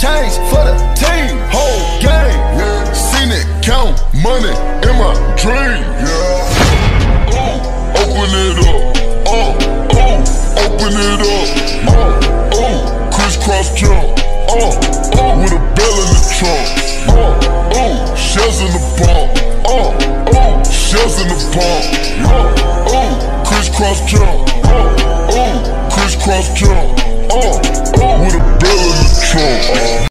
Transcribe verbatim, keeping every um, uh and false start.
change for the team, whole game. Yeah. Seen it count money in my dream. Yeah. Ooh, open it up. Oh, oh, open it up. Oh, oh, crisscross jump. Oh, oh, with a bell in the trunk. Oh, oh, shells in the bump. Oh, oh, shells in the bump.